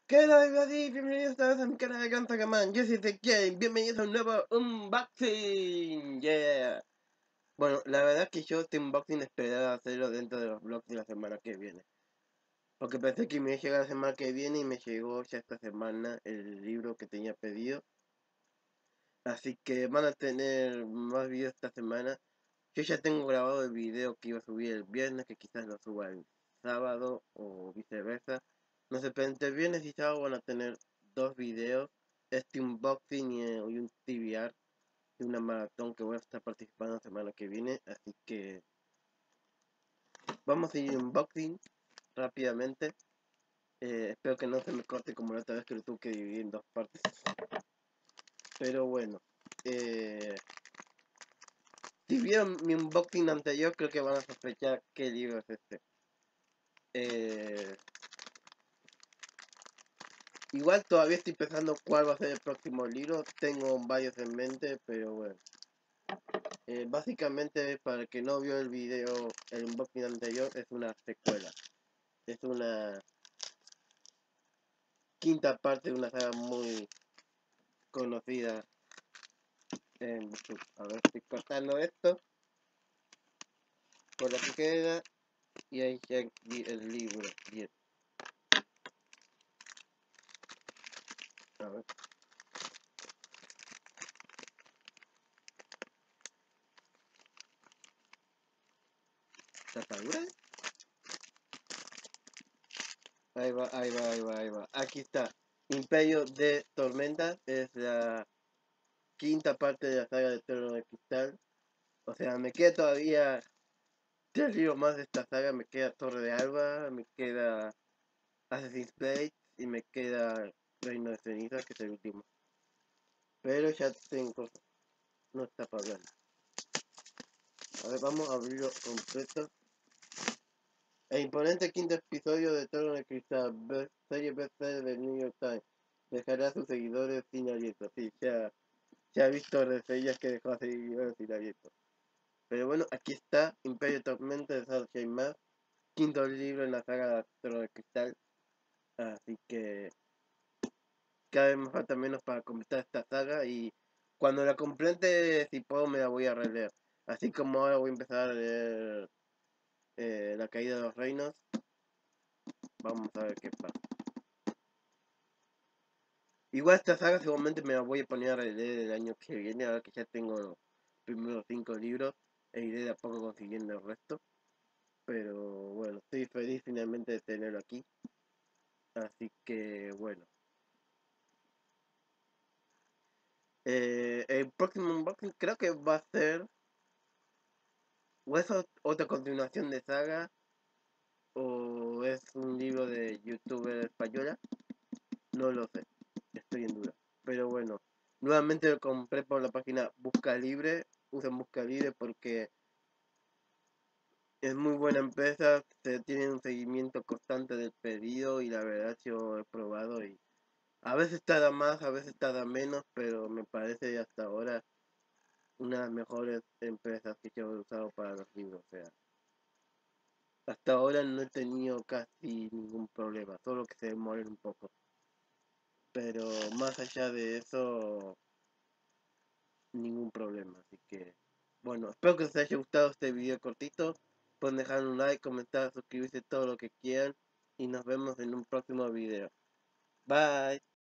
¿Qué tal, Brady? Bienvenidos otra vez a mi canal de Gran Sagaman. Yo soy The Game. Bienvenidos a un nuevo unboxing. Yeah. Bueno, la verdad es que yo este unboxing esperaba hacerlo dentro de los vlogs de la semana que viene. Porque pensé que me iba a llegar la semana que viene y me llegó ya esta semana el libro que tenía pedido. Así que van a tener más videos esta semana. Yo ya tengo grabado el video que iba a subir el viernes, que quizás lo suba el sábado o viceversa. No sé, pero entre viernes y sábado van a tener dos videos, este unboxing y un TBR de una maratón que voy a estar participando la semana que viene. Así que vamos a ir unboxing rápidamente. Espero que no se me corte como la otra vez que lo tuve que dividir en dos partes. Pero bueno, si vieron mi unboxing anterior, creo que van a sospechar qué libro es este. Igual todavía estoy pensando cuál va a ser el próximo libro. Tengo varios en mente, pero bueno. Básicamente, para el que no vio el video, el unboxing anterior, es una secuela. Es una quinta parte de una saga muy conocida en YouTube. A ver, estoy cortando esto por la que queda y ahí ya el libro. Bien. A ver. ¿Está dura? Ahí va, ahí va, ahí va, ahí va. Aquí está. Imperio de Tormentas es la quinta parte de la saga de Trono de Cristal. O sea, me queda todavía 3 libros más de esta saga. Me queda Torre de Alba, me queda Assassin's Creed y me queda Reino de Cenizas, que es el último. Pero ya tengo, no está para hablar. A ver, vamos a abrirlo completo. El imponente quinto episodio de Trono de Cristal, serie bestseller del New York Times, dejará a sus seguidores sin aliento. Sí, ya he visto reseñas que dejó a seguidores sin aliento. Pero bueno, aquí está Imperio Tormenta de Sarge Mas, quinto libro en la saga de Trono de Cristal. Así que cada vez me falta menos para completar esta saga y cuando la complete, si puedo, me la voy a releer. Así como ahora voy a empezar a leer La Caída de los Reinos. Vamos a ver qué pasa. Igual esta saga seguramente me la voy a poner a leer el año que viene, ahora que ya tengo los primeros 5 libros e iré de a poco consiguiendo el resto. Pero bueno, estoy feliz finalmente de tenerlo aquí. Así que bueno. El próximo unboxing creo que va a ser o es otra continuación de saga o es un libro de youtuber española. No lo sé, estoy en duda. Pero bueno, nuevamente lo compré por la página Busca Libre. Usen Busca Libre porque es muy buena empresa, se tiene un seguimiento constante del pedido y la verdad yo he probado y a veces tarda más, a veces tarda menos, pero me parece hasta ahora una de las mejores empresas que yo he usado para los libros. O sea, hasta ahora no he tenido casi ningún problema, solo que se demoren un poco. Pero más allá de eso, ningún problema. Así que, bueno, espero que les haya gustado este video cortito. Pueden dejar un like, comentar, suscribirse, todo lo que quieran. Y nos vemos en un próximo video. Bye.